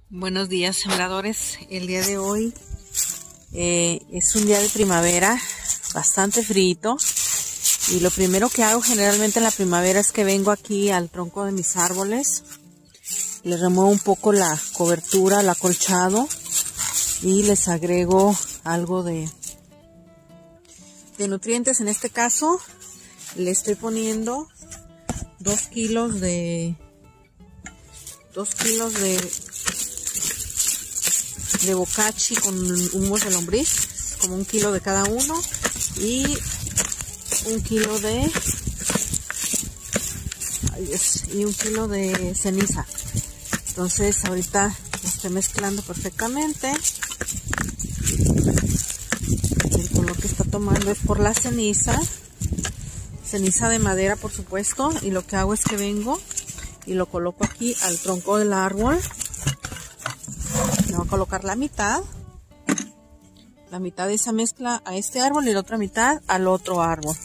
Buenos días, sembradores. El día de hoy es un día de primavera, bastante frío, y lo primero que hago generalmente en la primavera es que vengo aquí al tronco de mis árboles, les remuevo un poco la cobertura, el acolchado, y les agrego algo de nutrientes. En este caso le estoy poniendo 2 kilos de bocachi con humos de lombriz, como 1 kilo de cada uno, y 1 kilo de ceniza. Entonces ahorita lo estoy mezclando perfectamente. El color que está tomando es por la ceniza de madera, por supuesto, y lo que hago es que vengo y lo coloco aquí al tronco del árbol. Le voy a colocar la mitad de esa mezcla a este árbol y la otra mitad al otro árbol.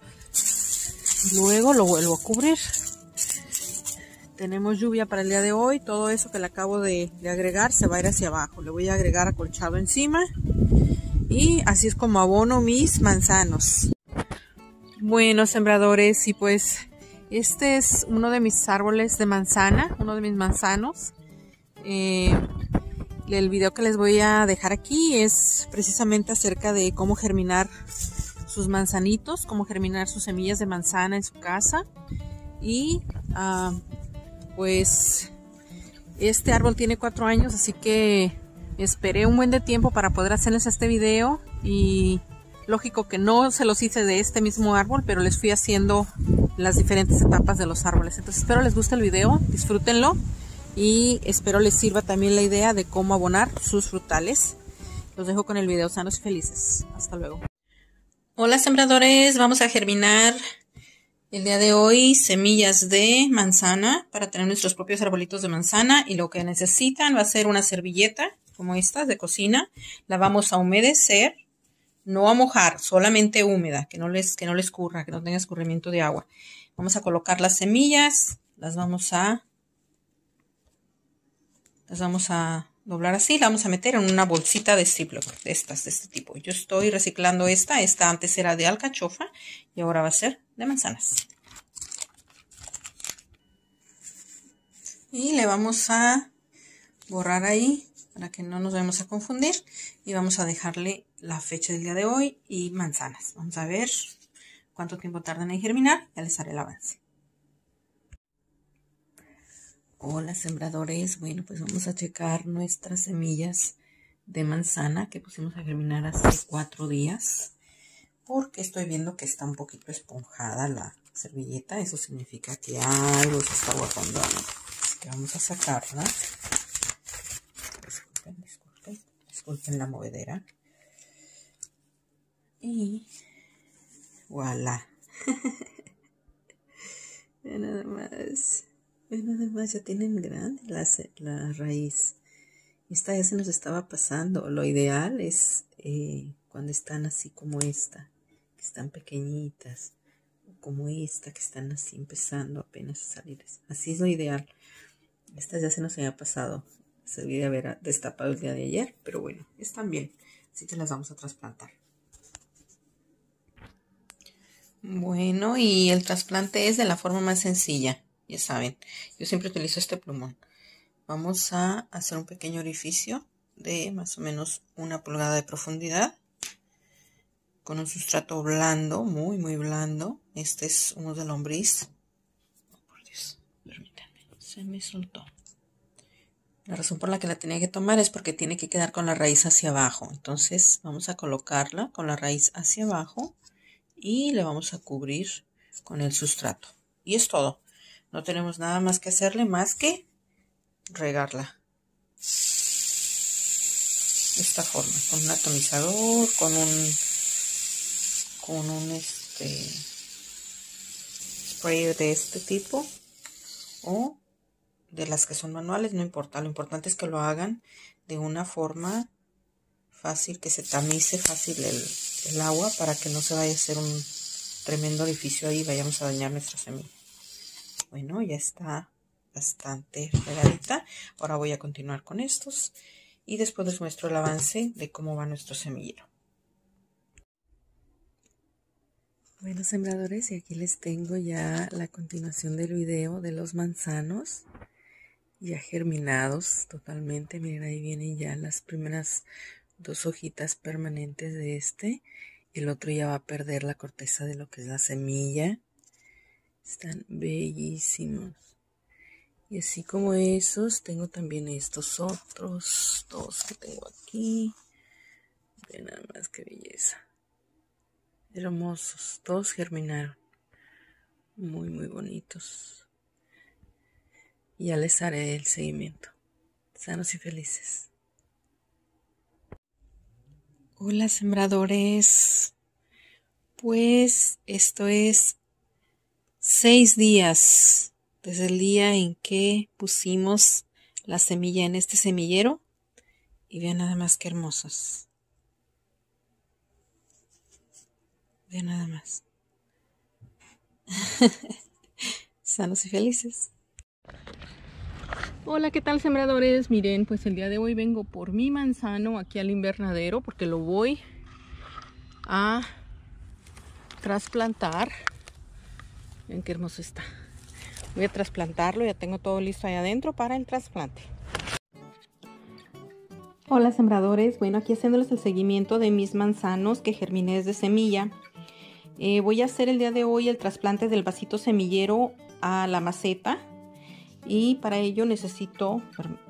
Luego lo vuelvo a cubrir. Tenemos lluvia para el día de hoy. Todo eso que le acabo de agregar se va a ir hacia abajo. Le voy a agregar acolchado encima, y así es como abono mis manzanos. Bueno, sembradores, y pues este es uno de mis árboles de manzana, uno de mis manzanos. El video que les voy a dejar aquí es precisamente acerca de cómo germinar sus manzanitos, cómo germinar sus semillas de manzana en su casa. Y pues este árbol tiene 4 años, así que esperé un buen de tiempo para poder hacerles este video, y lógico que no se los hice de este mismo árbol, pero les fui haciendo las diferentes etapas de los árboles. Entonces espero les guste el video, disfrútenlo, y espero les sirva también la idea de cómo abonar sus frutales. Los dejo con el video, sanos y felices. Hasta luego. Hola, sembradores, vamos a germinar el día de hoy semillas de manzana para tener nuestros propios arbolitos de manzana, y lo que necesitan va a ser una servilleta como esta de cocina. La vamos a humedecer, no a mojar, solamente húmeda, que no les escurra, que no tenga escurrimiento de agua. Vamos a colocar las semillas, las vamos a doblar así, la vamos a meter en una bolsita de Ziploc, de este tipo. Yo estoy reciclando esta antes era de alcachofa y ahora va a ser de manzanas. Y le vamos a borrar ahí para que no nos vayamos a confundir, y vamos a dejarle la fecha del día de hoy y manzanas. Vamos a ver cuánto tiempo tardan en germinar, ya les haré el avance. Hola, sembradores, bueno, pues vamos a checar nuestras semillas de manzana que pusimos a germinar hace 4 días, porque estoy viendo que está un poquito esponjada la servilleta. Eso significa que algo se está guardando, así que vamos a sacarla. Disculpen la movedera. Y voilà. Nada más, ya tienen grande la raíz. Esta ya se nos estaba pasando. Lo ideal es cuando están así como esta, que están pequeñitas, o como esta, que están así empezando apenas a salir. Así es lo ideal. Estas ya se nos había pasado. Se debía haber destapado el día de ayer, pero bueno, están bien. Así que las vamos a trasplantar. Bueno, y el trasplante es de la forma más sencilla, ya saben. Yo siempre utilizo este plumón. Vamos a hacer un pequeño orificio de más o menos 1 pulgada de profundidad, con un sustrato blando, muy muy blando. Este es humo de lombriz. Oh, por Dios, permítanme, se me soltó. La razón por la que la tenía que tomar es porque tiene que quedar con la raíz hacia abajo. Entonces vamos a colocarla con la raíz hacia abajo y le vamos a cubrir con el sustrato. Y es todo. No tenemos nada más que hacerle más que regarla de esta forma, con un atomizador, con un spray de este tipo, o de las que son manuales, no importa. Lo importante es que lo hagan de una forma fácil, que se tamice fácil el agua, para que no se vaya a hacer un tremendo orificio ahí y vayamos a dañar nuestra semilla. Bueno, ya está bastante regadita. Ahora voy a continuar con estos y después les muestro el avance de cómo va nuestro semillero. Bueno, sembradores, y aquí les tengo ya la continuación del video de los manzanos ya germinados totalmente. Miren, ahí vienen ya las primeras 2 hojitas permanentes de este. El otro ya va a perder la corteza de lo que es la semilla. Están bellísimos. Y así como esos, tengo también estos otros 2 que tengo aquí. Vean nada más qué belleza. Hermosos, todos germinaron. Muy, muy bonitos. Y ya les haré el seguimiento. Sanos y felices. Hola, sembradores. Pues esto es 6 días desde el día en que pusimos la semilla en este semillero. Y vean nada más qué hermosos. Vean nada más. Sanos y felices. Hola, ¿qué tal, sembradores? Miren, pues el día de hoy vengo por mi manzano aquí al invernadero porque lo voy a trasplantar. Miren qué hermoso está. Voy a trasplantarlo, ya tengo todo listo ahí adentro para el trasplante. Hola, sembradores. Bueno, aquí haciéndoles el seguimiento de mis manzanos que germiné desde semilla. Voy a hacer el día de hoy el trasplante del vasito semillero a la maceta. Y para ello necesito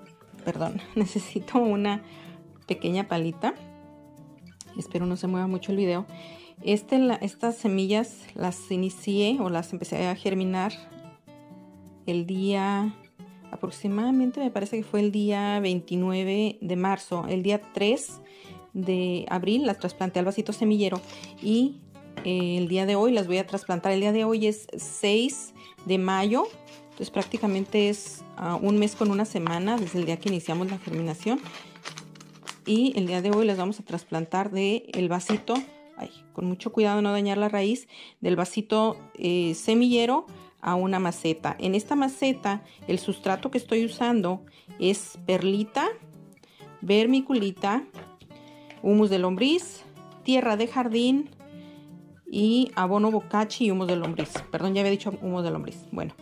una pequeña palita. Espero no se mueva mucho el video. Estas semillas las inicié o las empecé a germinar el día aproximadamente, me parece que fue el día 29 de marzo. El día 3 de abril las trasplanté al vasito semillero y el día de hoy las voy a trasplantar. El día de hoy es 6 de mayo. Entonces prácticamente es un mes con una semana desde el día que iniciamos la germinación. Y el día de hoy las vamos a trasplantar del vasito, con mucho cuidado de no dañar la raíz, del vasito semillero a una maceta. En esta maceta el sustrato que estoy usando es perlita, vermiculita, humus de lombriz, tierra de jardín y abono bocachi y humus de lombriz. Perdón, ya había dicho humus de lombriz. Bueno.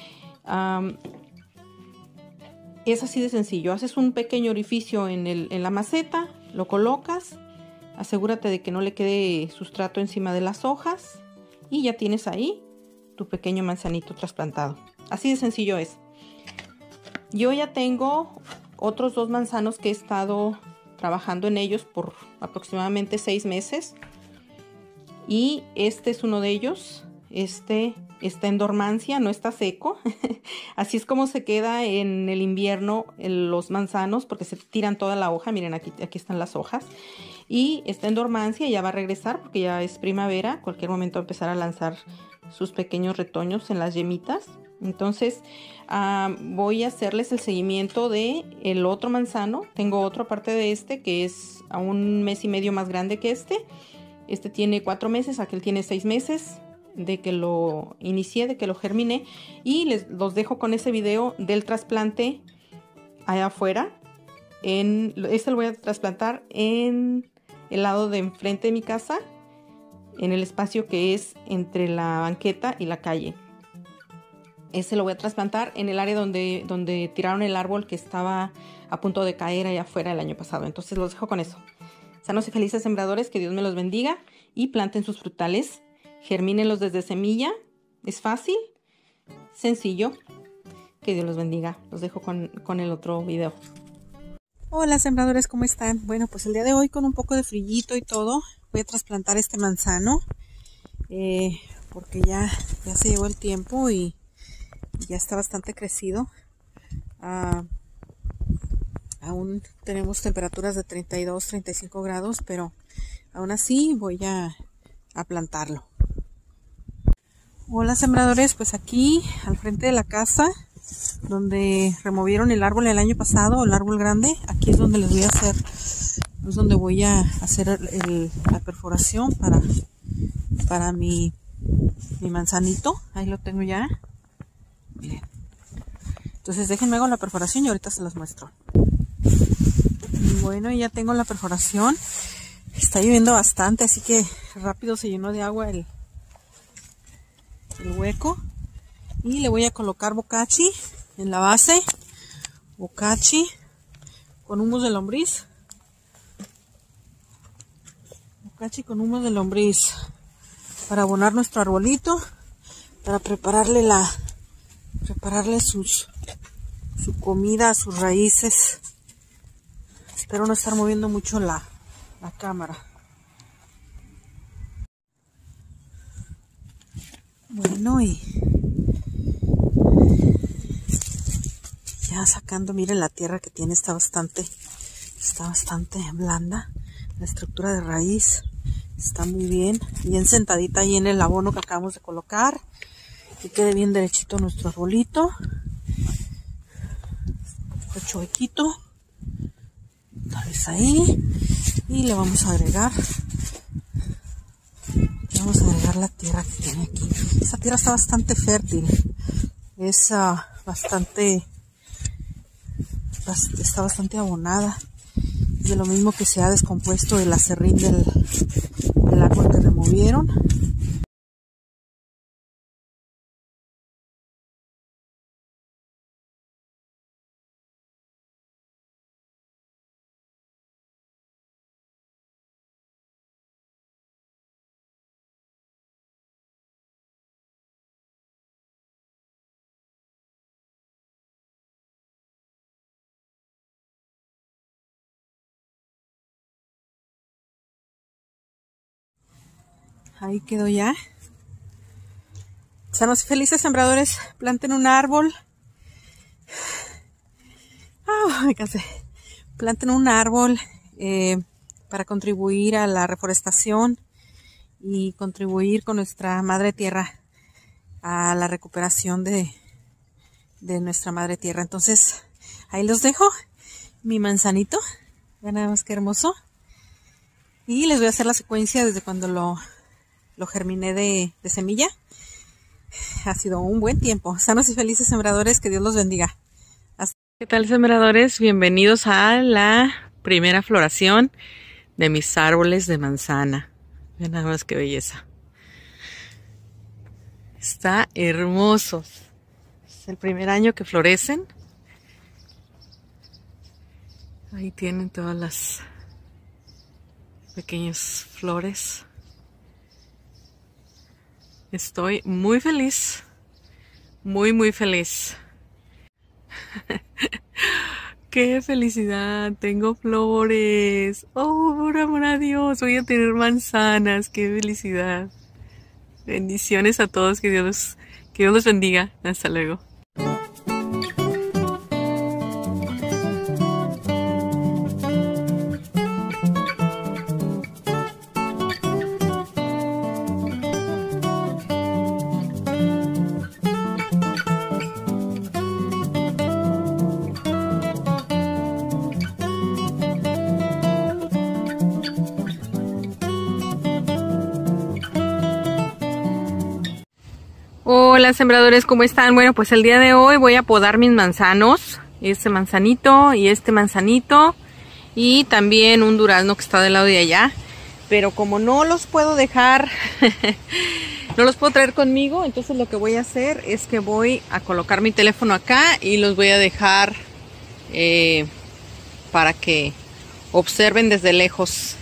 Es así de sencillo. Haces un pequeño orificio en la maceta, lo colocas, asegúrate de que no le quede sustrato encima de las hojas y ya tienes ahí tu pequeño manzanito trasplantado. Así de sencillo es. Yo ya tengo otros 2 manzanos que he estado trabajando en ellos por aproximadamente 6 meses y este es uno de ellos. Este está en dormancia, no está seco. Así es como se queda en el invierno los manzanos, porque se tiran toda la hoja. Miren, aquí están las hojas. Y está en dormancia, ya va a regresar porque ya es primavera. Cualquier momento va a empezar a lanzar sus pequeños retoños en las yemitas. Entonces voy a hacerles el seguimiento de el otro manzano. Tengo otro aparte de este que es a 1 mes y medio más grande que este. Este tiene 4 meses, aquel tiene 6 meses. De que lo inicié, de que lo germiné, y los dejo con ese video del trasplante allá afuera. Este lo voy a trasplantar en el lado de enfrente de mi casa, en el espacio que es entre la banqueta y la calle. Este lo voy a trasplantar en el área donde tiraron el árbol que estaba a punto de caer allá afuera el año pasado. Entonces los dejo con eso. Sanos y felices, sembradores, que Dios me los bendiga y planten sus frutales. Germínenlos desde semilla. Es fácil, sencillo. Que Dios los bendiga. Los dejo con el otro video. Hola, sembradores, ¿cómo están? Bueno, pues el día de hoy con un poco de frillito y todo, voy a trasplantar este manzano. Porque ya se llegó el tiempo y ya está bastante crecido. Aún tenemos temperaturas de 32, 35 grados, pero aún así voy a plantarlo. Hola, sembradores, pues aquí al frente de la casa donde removieron el árbol el año pasado, el árbol grande, aquí es donde les voy a hacer, es donde voy a hacer la perforación para mi manzanito. Ahí lo tengo ya. Miren, Entonces déjenme hago la perforación y ahorita se las muestro. Bueno, ya tengo la perforación. Está lloviendo bastante, así que rápido se llenó de agua el hueco. Y le voy a colocar bocachi en la base. Bocachi con humus de lombriz. Bocachi con humus de lombriz. Para abonar nuestro arbolito. Para prepararle su comida, sus raíces. Espero no estar moviendo mucho la cámara. Bueno, y ya sacando, miren la tierra que tiene, está bastante blanda. La estructura de raíz está muy bien sentadita ahí en el abono que acabamos de colocar. Que quede bien derechito nuestro arbolito. Un poco chuequito. Tal vez ahí. Y le vamos a agregar. La tierra que tiene aquí. Esta tierra está bastante fértil. Está bastante abonada. De lo mismo que se ha descompuesto el acerrín del árbol que removieron. Ahí quedó ya. Sanos y felices sembradores, planten un árbol. Me cansé. Planten un árbol para contribuir a la reforestación y contribuir con nuestra madre tierra a la recuperación de nuestra madre tierra. Entonces, ahí los dejo. Mi manzanito. Vean nada más que hermoso. Y les voy a hacer la secuencia desde cuando lo germiné de semilla. Ha sido un buen tiempo. Sanos y felices sembradores, que Dios los bendiga. ¿Qué tal, sembradores? Bienvenidos a la primera floración de mis árboles de manzana. Vean nada más qué belleza. Está hermoso. Es el primer año que florecen. Ahí tienen todas las pequeñas flores. Estoy muy feliz, muy feliz. ¡Qué felicidad! Tengo flores. ¡Oh, por amor a Dios! Voy a tener manzanas. ¡Qué felicidad! Bendiciones a todos. Que Dios los bendiga. Hasta luego. Hola, sembradores, ¿cómo están? Bueno, pues el día de hoy voy a podar mis manzanos. Este manzanito y este manzanito. Y también un durazno que está del lado de allá. Pero como no los puedo dejar, no los puedo traer conmigo, entonces lo que voy a hacer es que voy a colocar mi teléfono acá y los voy a dejar para que observen desde lejos.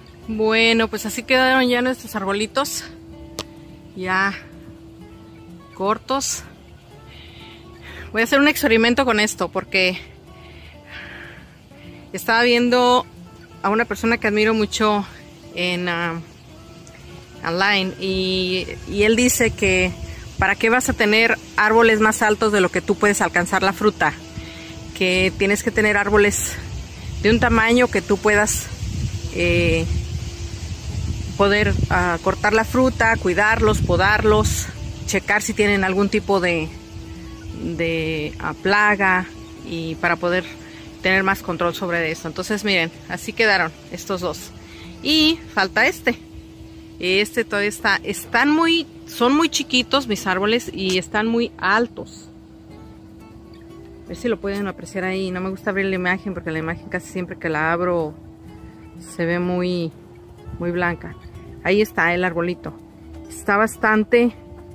Bueno, pues así quedaron ya nuestros arbolitos. Ya cortos. Voy a hacer un experimento con esto porque estaba viendo a una persona que admiro mucho en online y él dice que para qué vas a tener árboles más altos de lo que tú puedes alcanzar la fruta, que tienes que tener árboles de un tamaño que tú puedas poder cortar la fruta, cuidarlos, podarlos, checar si tienen algún tipo de plaga y para poder tener más control sobre eso. Entonces miren, así quedaron estos dos y falta este todavía son muy chiquitos mis árboles y están muy altos. A ver si lo pueden apreciar ahí. No me gusta abrir la imagen porque la imagen casi siempre que la abro se ve muy blanca. Ahí está el arbolito, está bastante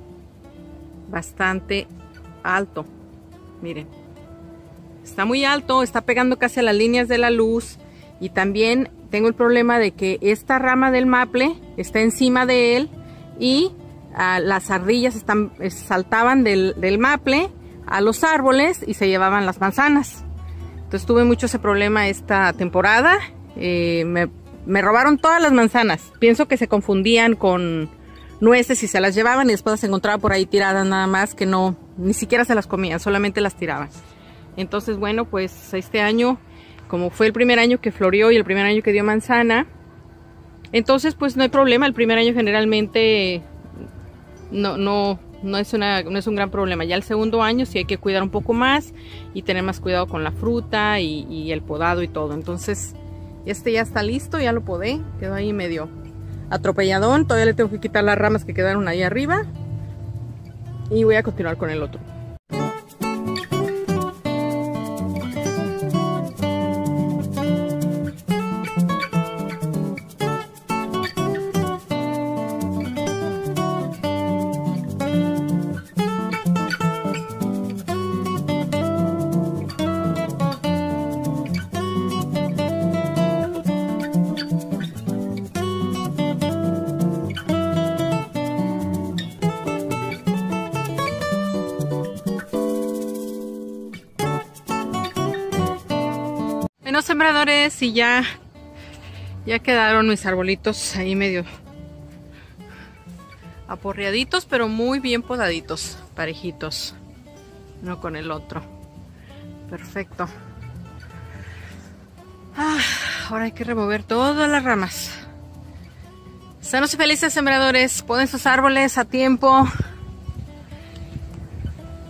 alto, miren, está muy alto, está pegando casi a las líneas de la luz. Y también tengo el problema de que esta rama del maple está encima de él y las ardillas saltaban del maple a los árboles y se llevaban las manzanas. Entonces tuve mucho ese problema esta temporada. Me robaron todas las manzanas. Pienso que se confundían con nueces y se las llevaban y después las encontraba por ahí tiradas nada más, que no, ni siquiera se las comían, solamente las tiraban. Entonces bueno, pues este año, como fue el primer año que floreó y el primer año que dio manzana, entonces pues no hay problema. El primer año generalmente no es un gran problema. Ya el segundo año sí hay que cuidar un poco más y tener más cuidado con la fruta y el podado y todo. Entonces este ya está listo, ya lo podé, quedó ahí medio atropelladón. Todavía le tengo que quitar las ramas que quedaron ahí arriba y voy a continuar con el otro. Bueno, sembradores, y ya quedaron mis arbolitos ahí medio aporreaditos, pero muy bien podaditos, parejitos, uno con el otro. Perfecto. Ahora hay que remover todas las ramas. Sanos y felices, sembradores. Poden sus árboles a tiempo.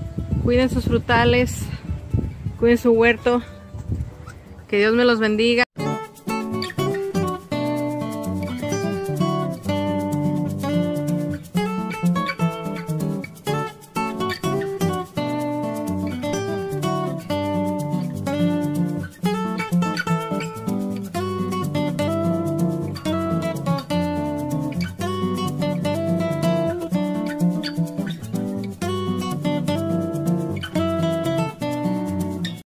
Cuiden sus frutales. Cuiden su huerto. Que Dios me los bendiga.